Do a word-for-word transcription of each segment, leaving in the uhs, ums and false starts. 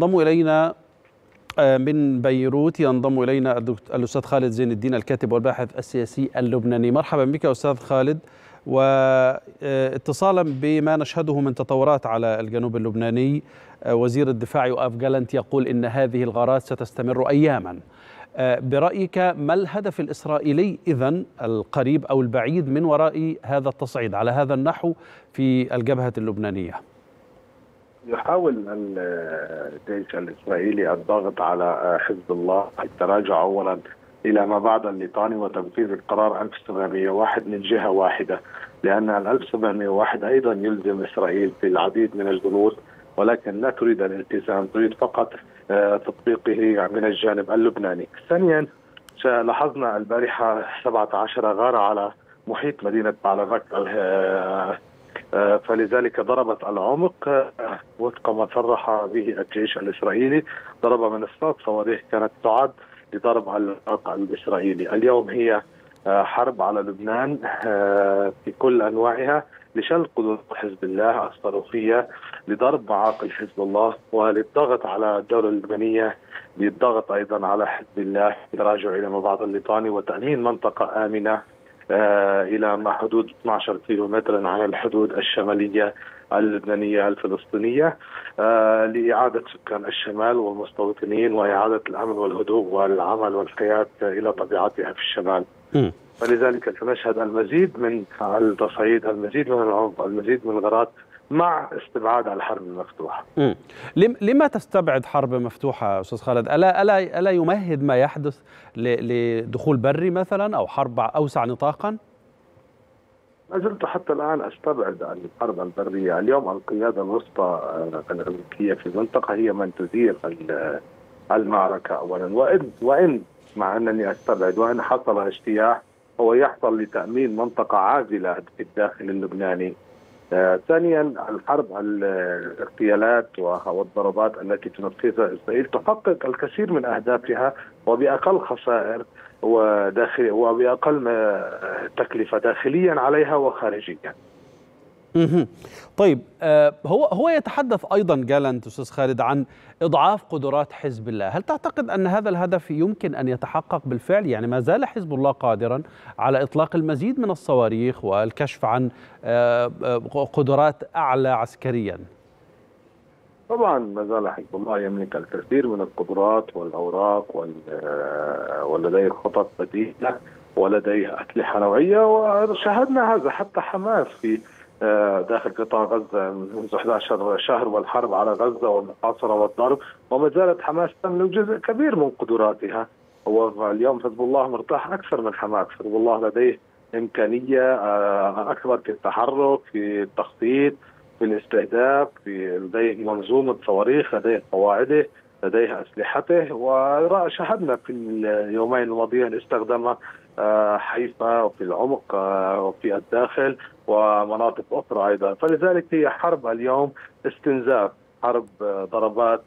ينضم إلينا من بيروت ينضم إلينا الأستاذ خالد زين الدين الكاتب والباحث السياسي اللبناني. مرحبا بك أستاذ خالد، واتصالا بما نشهده من تطورات على الجنوب اللبناني، وزير الدفاع يؤاف جالنت يقول إن هذه الغارات ستستمر أياما. برأيك ما الهدف الإسرائيلي إذن القريب أو البعيد من وراء هذا التصعيد على هذا النحو في الجبهة اللبنانية؟ يحاول الجيش الإسرائيلي الضغط على حزب الله التراجع أولا إلى ما بعد الليطاني وتنفيذ القرار ألف وسبعمئة وواحد من جهة واحدة، لأن ألف وسبعمئة وواحد أيضا يلزم إسرائيل في العديد من البنود، ولكن لا تريد الالتزام، تريد فقط تطبيقه من الجانب اللبناني. ثانيا لاحظنا البارحة سبعة عشر غارة على محيط مدينة بعلبك، فلذلك ضربت العمق وفق ما صرح به الجيش الإسرائيلي، ضرب منصات صواريخ كانت تعد لضرب العمق الإسرائيلي. اليوم هي حرب على لبنان في كل أنواعها لشل قدرات حزب الله الصاروخية، لضرب معاقل حزب الله، وللضغط على الدولة اللبنانية، للضغط أيضا على حزب الله التراجع إلى ما بعد الليطاني وتأمين منطقة آمنة آه إلى ما حدود اثني عشر كيلو متر عن الحدود الشمالية اللبنانية الفلسطينية، آه لإعادة سكان الشمال والمستوطنين وإعادة الأمن والهدوء والعمل والحياة إلى طبيعتها في الشمال. م. فلذلك سنشهد المزيد من التصعيد، المزيد من العنف، المزيد من الغارات، مع استبعاد الحرب المفتوحة. م. لما تستبعد حرب مفتوحة أستاذ خالد؟ ألا ألا ألا يمهد ما يحدث لدخول بري مثلا أو حرب أوسع نطاقا؟ ما زلت حتى الآن أستبعد الحرب البرية. اليوم القيادة الوسطى الأمريكية في المنطقة هي من تدير المعركة أولا، وإن وإن مع أنني أستبعد وإن حصل اجتياح هو يحصل لتأمين منطقة عازلة في الداخل اللبناني. آه، ثانيا الحرب الاغتيالات والضربات التي تنفذها إسرائيل تحقق الكثير من أهدافها وبأقل خسائر وداخل وبأقل تكلفة داخليا عليها وخارجيا. طيب، هو هو يتحدث ايضا جالنت استاذ خالد عن اضعاف قدرات حزب الله، هل تعتقد ان هذا الهدف يمكن ان يتحقق بالفعل؟ يعني ما زال حزب الله قادرا على اطلاق المزيد من الصواريخ والكشف عن قدرات اعلى عسكريا. طبعا ما زال حزب الله يملك الكثير من القدرات والاوراق ولديه خطط بديله ولديه اسلحه نوعيه، وشاهدنا هذا حتى حماس في داخل قطاع غزة منذ أحد عشر شهر والحرب على غزة والمحاصرة والضرب، وما زالت حماس تملك جزء كبير من قدراتها. واليوم حزب الله مرتاح أكثر من حماس، حزب الله لديه إمكانية أكبر في التحرك، في التخطيط، في الاستهداف، في لديه منظومة صواريخ، لديه قواعده، لديه أسلحته، وشاهدنا في اليومين الماضيين استخدامها حيفا وفي العمق وفي الداخل ومناطق أخرى أيضا. فلذلك هي حرب اليوم استنزاف، حرب ضربات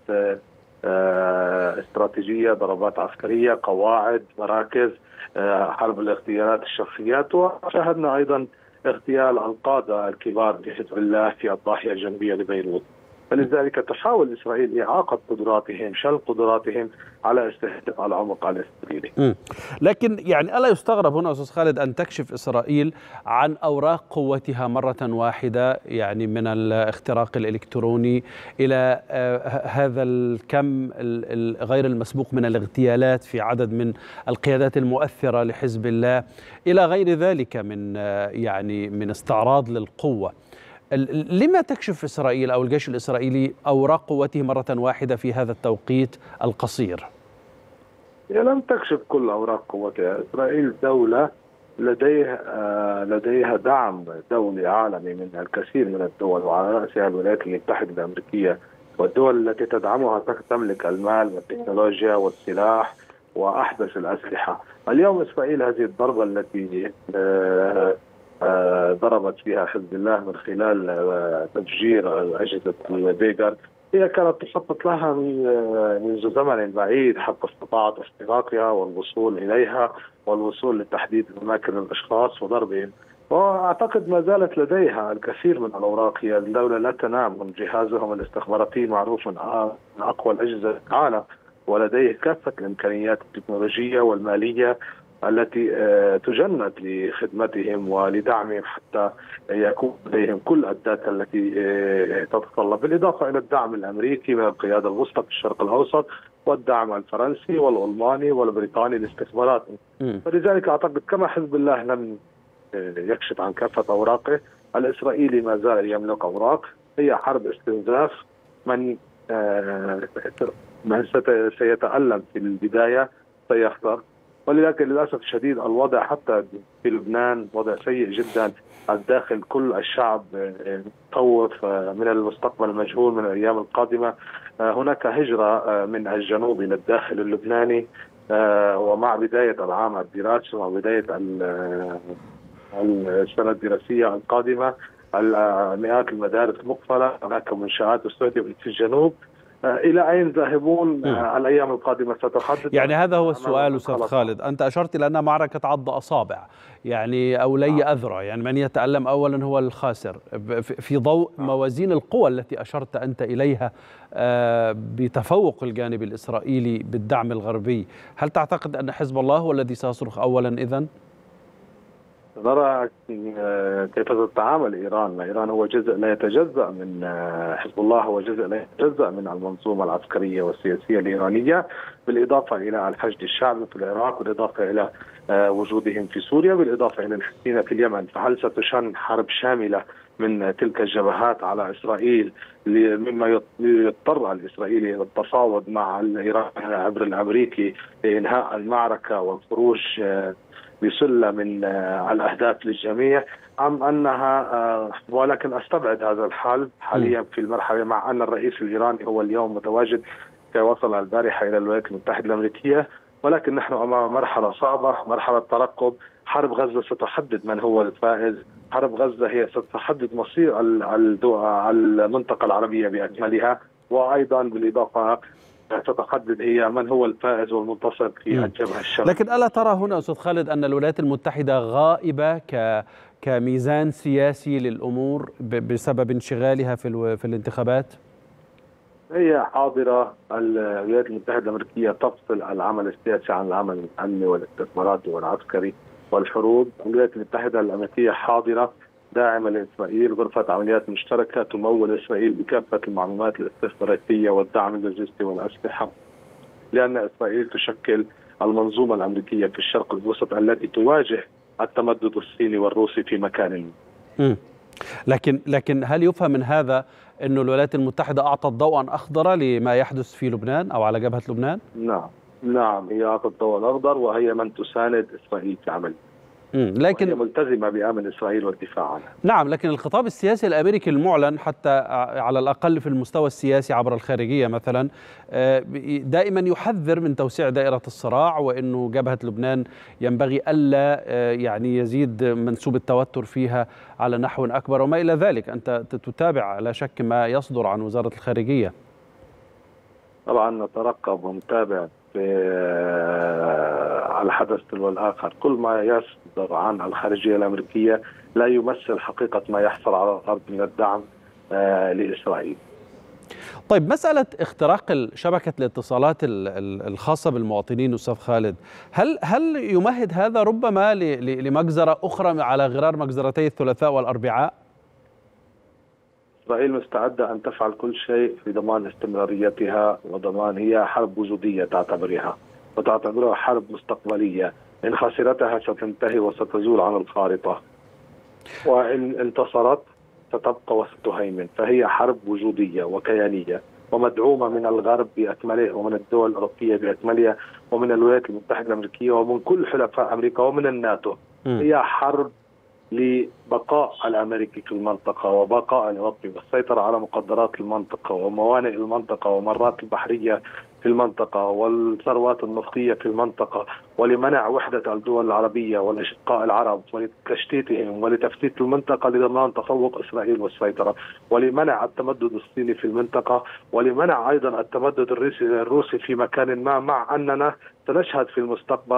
استراتيجية، ضربات عسكرية، قواعد، مراكز، حرب الاغتيالات الشخصيات، وشاهدنا أيضا اغتيال القادة الكبار لحزب الله في الضاحية الجنوبية لبيروت. فلذلك تحاول إسرائيل إعاقة قدراتهم، شل قدراتهم على استهداف العمق الإسرائيلي. لكن يعني ألا يستغرب هنا أستاذ خالد أن تكشف إسرائيل عن أوراق قوتها مرة واحدة، يعني من الاختراق الإلكتروني إلى هذا الكم غير المسبوق من الاغتيالات في عدد من القيادات المؤثرة لحزب الله، إلى غير ذلك من يعني من استعراض للقوة. لما تكشف إسرائيل أو الجيش الإسرائيلي أوراق قوته مرة واحدة في هذا التوقيت القصير؟ هي لم تكشف كل أوراق قوتها. إسرائيل دولة لديها آه لديها دعم دولي عالمي من الكثير من الدول، وعلى رأسها الولايات المتحدة الأمريكية، والدول التي تدعمها تملك المال والتكنولوجيا والسلاح وأحدث الأسلحة. اليوم إسرائيل هذه الضربة التي آه آه ضربت فيها حزب الله من خلال آه تفجير أجهزة البيجر، هي كانت تخطط لها منذ زمن بعيد حتى استطاعت اختراقها والوصول إليها والوصول لتحديد أماكن الأشخاص وضربهم واعتقد ما زالت لديها الكثير من الاوراق. هي الدوله لا تنام، من جهازهم الاستخباراتي معروف من اقوى الاجهزه في العالم، ولديه كافه الامكانيات التكنولوجيه والماليه التي تجند لخدمتهم ولدعمهم حتى يكون لديهم كل الداتا التي تتطلب، بالاضافه الى الدعم الامريكي من القياده الوسطى في الشرق الاوسط، والدعم الفرنسي والالماني والبريطاني لاستخبارات. فلذلك اعتقد كما حزب الله لم يكشف عن كافه اوراقه، الاسرائيلي ما زال يملك اوراق. هي حرب استنزاف. من من سيتألم في البدايه سيخسر، ولكن للاسف الشديد الوضع حتى في لبنان وضع سيء جدا. الداخل كل الشعب متخوف من المستقبل المجهول من الايام القادمه. هناك هجره من الجنوب الى الداخل اللبناني، ومع بدايه العام الدراسي ومع بدايه السنه الدراسيه القادمه مئات المدارس مقفله، هناك منشآت استهدفت في الجنوب. إلى أين ذاهبون؟ م. الأيام القادمة ستحدد. يعني هذا هو السؤال أستاذ خالد. أنت أشرت إلى أنها معركة عض أصابع، يعني أو لي أذرع، يعني من يتألم أولا هو الخاسر. في ضوء موازين القوى التي أشرت أنت إليها بتفوق الجانب الإسرائيلي بالدعم الغربي، هل تعتقد أن حزب الله هو الذي سيصرخ أولا إذن؟ نرى كيف تتعامل إيران. إيران هو جزء لا يتجزأ من حزب الله، هو جزء لا يتجزأ من المنظومة العسكرية والسياسية الإيرانية، بالإضافة إلى الحشد الشعبي في العراق، بالإضافة إلى وجودهم في سوريا، بالإضافة إلى الحسينة في اليمن. فهل ستشن حرب شاملة من تلك الجبهات على إسرائيل، مما يضطر الإسرائيلي إلى التفاوض مع الإيراني عبر الأمريكي لإنهاء المعركة والخروج بسلة من الأهداف للجميع، أم أنها ولكن أستبعد هذا الحال حاليا في المرحلة، مع أن الرئيس الإيراني هو اليوم متواجد كوصل البارحة إلى الولايات المتحدة الأمريكية. ولكن نحن أمام مرحلة صعبة، مرحلة ترقب. حرب غزة ستحدد من هو الفائز. حرب غزة هي ستحدد مصير المنطقة العربية بأكملها، وأيضا بالإضافة ستحدد هي من هو الفائز والمنتصر في الجبهة الشرقية. لكن ألا ترى هنا أستاذ خالد أن الولايات المتحدة غائبة ك كميزان سياسي للأمور بسبب انشغالها في في الانتخابات؟ هي حاضرة. الولايات المتحدة الأمريكية تفصل العمل السياسي عن العمل الأمني والاستخباراتي والعسكري والحروب. الولايات المتحدة الأمريكية حاضرة داعمة لإسرائيل، غرفة عمليات مشتركة تمول إسرائيل بكافة المعلومات الاستخباراتية والدعم اللوجستي والأسلحة، لأن إسرائيل تشكل المنظومة الأمريكية في الشرق الأوسط التي تواجه التمدد الصيني والروسي في مكان ما. لكن لكن هل يفهم من هذا أن الولايات المتحدة أعطت ضوءا أخضر لما يحدث في لبنان أو على جبهة لبنان؟ نعم نعم هي أعطت ضوءا أخضر، وهي من تساند إسرائيل في عمل. لكن هي ملتزمة بأمن إسرائيل والدفاع عنها. نعم، لكن الخطاب السياسي الأمريكي المعلن حتى على الأقل في المستوى السياسي عبر الخارجية مثلا دائما يحذر من توسيع دائرة الصراع، وأنه جبهة لبنان ينبغي ألا يعني يزيد منسوب التوتر فيها على نحو أكبر وما إلى ذلك. أنت تتابع لا شك ما يصدر عن وزارة الخارجية. طبعا نترقب ونتابع الحدث تلو الآخر. كل ما يصدر عن الخارجية الأمريكية لا يمثل حقيقة ما يحصل على الأرض من الدعم لإسرائيل. طيب، مسألة اختراق شبكة الاتصالات الخاصة بالمواطنين أستاذ خالد، هل هل يمهد هذا ربما لمجزرة أخرى على غرار مجزرتي الثلاثاء والأربعاء؟ إسرائيل مستعدة أن تفعل كل شيء في ضمان استمراريتها وضمان. هي حرب وجودية تعتبرها وتعتبرها حرب مستقبلية. إن خسرتها ستنتهي وستزول عن الخارطة، وإن انتصرت ستبقى وستهيمن. فهي حرب وجودية وكيانية ومدعومة من الغرب بأكمله، ومن الدول الأوروبية بأكملها، ومن الولايات المتحدة الأمريكية، ومن كل حلفاء أمريكا، ومن الناتو. م. هي حرب لبقاء الأمريكي في المنطقة وبقاء الأوروبي والسيطرة على مقدرات المنطقة وموانئ المنطقة ومرات البحرية في المنطقة والثروات النفطية في المنطقة، ولمنع وحدة الدول العربية والأشقاء العرب ولتشتيتهم ولتفتيت المنطقة لضمان تفوق إسرائيل والسيطرة، ولمنع التمدد الصيني في المنطقة، ولمنع أيضا التمدد الروسي في مكان ما، مع أننا سنشهد في المستقبل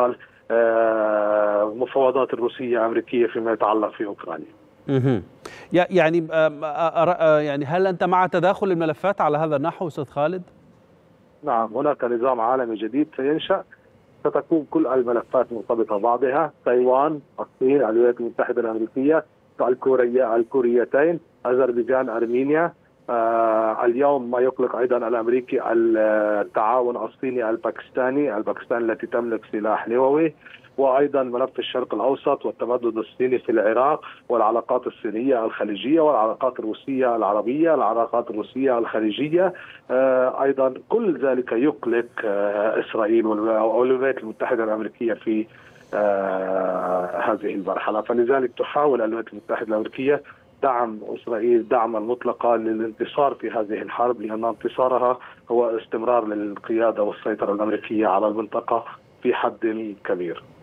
المفاوضات الروسية الأمريكية فيما يتعلق في أوكرانيا. اها يعني يعني هل أنت مع تداخل الملفات على هذا النحو أستاذ خالد؟ نعم، هناك نظام عالمي جديد سينشأ، ستكون كل الملفات مرتبطة بعضها، تايوان، الصين، الولايات المتحدة الأمريكية، الكوريا الكوريتين، أذربيجان، أرمينيا. آه اليوم ما يقلق أيضا الأمريكي التعاون الصيني الباكستاني، الباكستان التي تملك سلاح نووي، وأيضا ملف الشرق الأوسط والتمدد الصيني في العراق، والعلاقات الصينية الخليجية، والعلاقات الروسية العربية، العلاقات الروسية الخليجية. آه أيضا كل ذلك يقلق آه إسرائيل والولايات المتحدة الأمريكية في آه هذه المرحلة. فلذلك تحاول الولايات المتحدة الأمريكية دعم إسرائيل دعما مطلقا للانتصار في هذه الحرب، لأن انتصارها هو استمرار للقيادة والسيطرة الأمريكية على المنطقة في حد كبير.